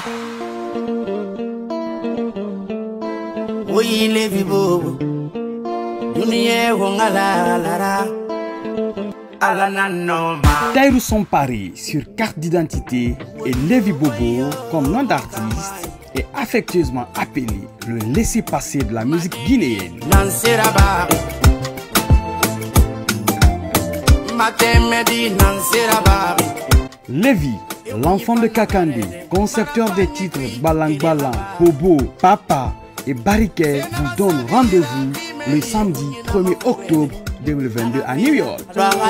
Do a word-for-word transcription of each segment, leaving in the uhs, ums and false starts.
Oui, les vivos, Tahirou Sampare sur carte d'identité et Lévi Bobo comme nom d'artiste est affectueusement appelé le laissez-passer de la musique guinéenne. Lévi, l'enfant de Kakandé, concepteur des titres Balang Balang, Bobo, Papa et Bariké vous donne rendez-vous le samedi premier octobre deux mille vingt-deux à New York.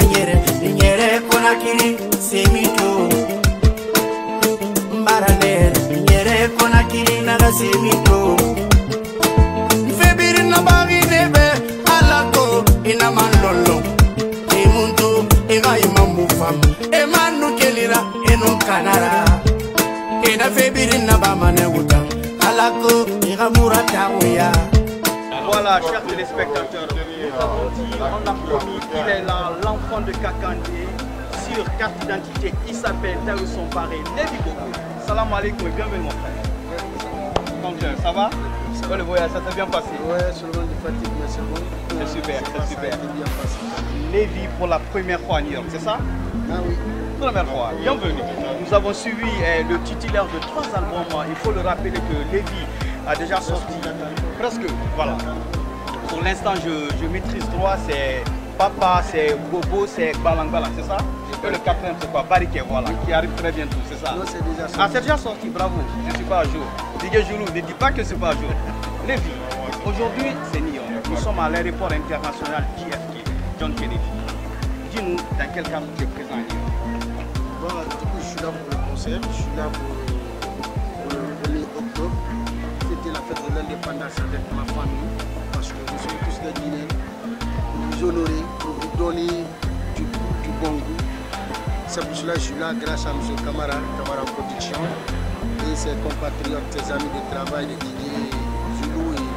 Voilà, chers téléspectateurs, nous avons dit, on a promis, il est là, l'enfant de Kakandé, sur carte d'identité, il s'appelle Tahirou Sampare, Lévi Bobo. Salam alaikum et bienvenue mon frère. Donc, ça va? Ouais, le voyage, ça s'est bien passé? Ouais, seulement de fatigue, mais c'est bon. C'est super, c'est super. Bien passé. Lévi pour la première fois à New York, c'est ça? Ah oui. Première fois, bienvenue. Nous avons suivi eh, le titulaire de trois albums. Il faut le rappeler que Lévi a déjà sorti presque, voilà. Pour l'instant, je, je maîtrise trois, c'est Papa, c'est Bobo, c'est Balang Balang, c'est ça? Et le quatrième, c'est quoi? Bariké, voilà, qui arrive très bientôt, c'est ça? Non, c'est déjà sorti. Ah, c'est déjà sorti, bravo. Je ne suis pas à jour. Digue Joulou, ne dis pas que c'est pas à jour. Lévi, aujourd'hui, c'est New York. Nous sommes à l'aéroport international J F K, John Kennedy. Dis-nous dans quel cadre tu es présent à New York? Bon, du coup, je suis là pour le concert, je suis là pour, pour le premier octobre. C'était la fête de l'indépendance avec ma famille, parce que nous sommes tous des Guinéens. Pour vous honorer, pour vous donner du goût, du bon goût. C'est pour cela que je suis là, grâce à M. Camara, Camara Production, et ses compatriotes, ses amis de travail, les Didier, Zulu et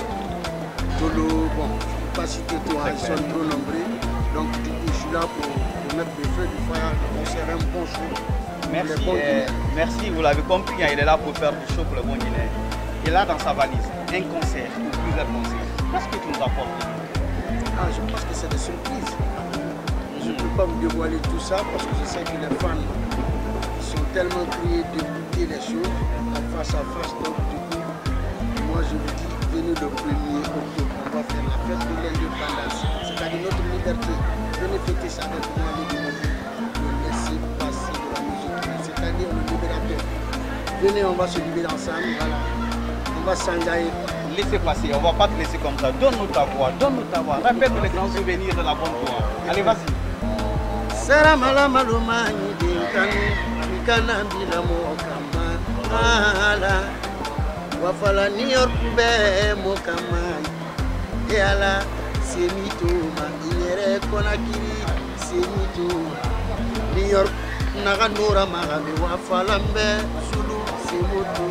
Tolo. Bon, je ne peux pas citer tout, hein, ils sont trop nombreux. Donc, du coup, je suis là pour, pour mettre le feu du fire, le concert, un bon show. Merci, euh, merci, vous l'avez compris, hein, il est là pour faire du show pour le bon Guinéen. Il a dans sa valise un concert ou plusieurs concerts. Qu'est-ce que tu nous apportes? Ah, je pense que c'est des surprises. Je ne peux pas me dévoiler tout ça parce que je sais que les fans sont tellement criés d'écouter les choses en face à face. Donc, du coup, moi je vous dis, venez le premier octobre, on va faire la fête de l'indépendance, c'est-à-dire notre liberté. Venez fêter ça avec moi, les Guinéens. Le laisser passer de la musique, c'est-à-dire le libérateur. Venez, on va se libérer ensemble, voilà. On va s'engager. Laissez passer, on ne va pas te laisser comme ça. Donne-nous ta voix, donne-nous ta voix. Rappelle-nous les grands souvenirs de la bonne voix. Allez, vas-y. Saramala maluma ni kanu mikana bila mokama ala wafala New York be mokama e ala semito ma inere konakiri semito New York naga nora magabe wafala mbe sulu semoto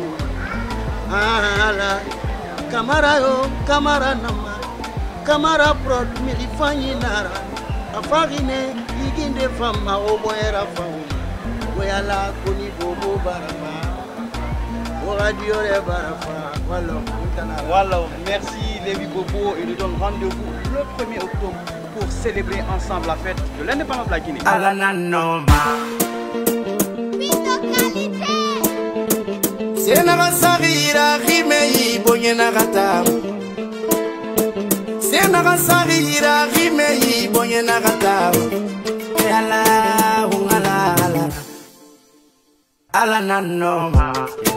ala Camara yo Camara nama Camara prod milifanyi nara afarine iginde fama oboera fauma weyala koni bobo barafa o radio re barafa voilà. Voilà, merci Lévi Bobo et nous donne rendez-vous le premier octobre pour célébrer ensemble la fête de l'indépendance de la Guinée. Senara sarira rimei bonyena gata Senara sarira rimei bonyena gata Ala ungala ala ala nanoma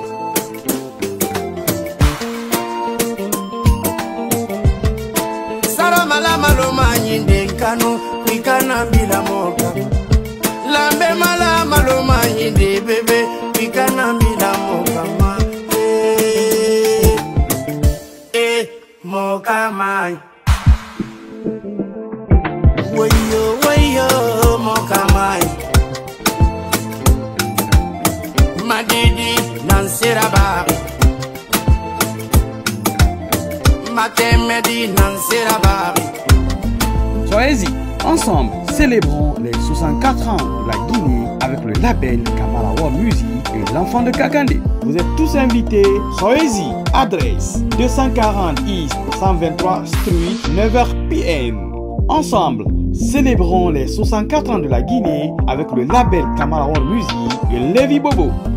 Sara mala maloma nyinde kanu pikana bila moka Lambe mala maloma nyinde bebe pikana bila moka Mokamai Wayo wayo mokamai Madidi nansirabari Matemedi nansirabari Soyez-y, ensemble, célébrons les soixante-quatre ans de la Guinée avec le label Kamala World Music et l'enfant de Kakande. Vous êtes tous invités, soyez-y. Adresse deux cent quarante East cent vingt-trois Street, neuf heures P M. Ensemble, célébrons les soixante-quatre ans de la Guinée avec le label Kamala World Music et Levi Bobo.